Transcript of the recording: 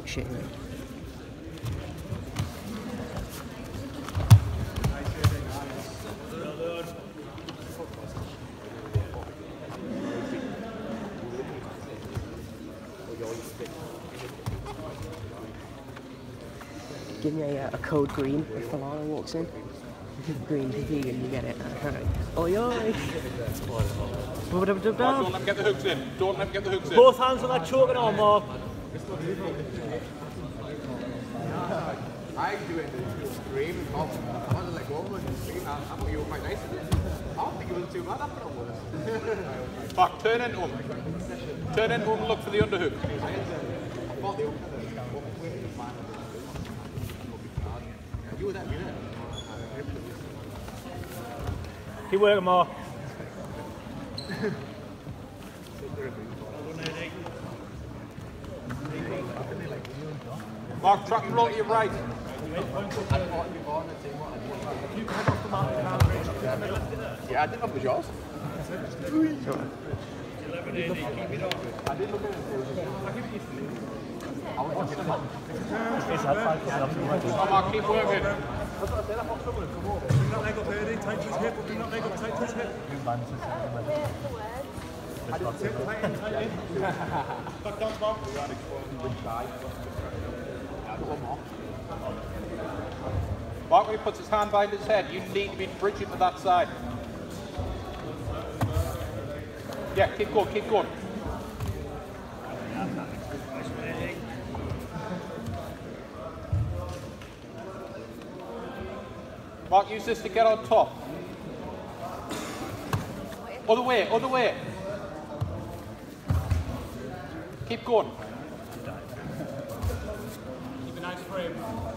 talk shit, you know. Give me a code green if Falana walks in. Green to vegan, you get it. Oi oi! Don't let him get the hooks in. Don't let him get the hooks in. Both hands on that choking arm, Mark. I do it in the stream and I want to let go of him in the stream. I thought you were quite nice at it. I don't think it was too bad after all this. Back, turn into him. Turn into him and look for the underhook. I thought the you were that minute. Keep working, Mark. Mark, track and roll to your right. Yeah, I didn't know it was yours. I did look at it. I was looking at it. Come on, keep working. That's what I said. I thought someone would come over. Do not leg up early, tight to his hip, do not leg up tight to his hip. Back down, Mark. Mark, when he puts his hand behind his head, you need to be bridging to that side. Yeah, keep going, keep going. Mark, use this to get on top. Other way, other way. Keep going. Keep a nice frame.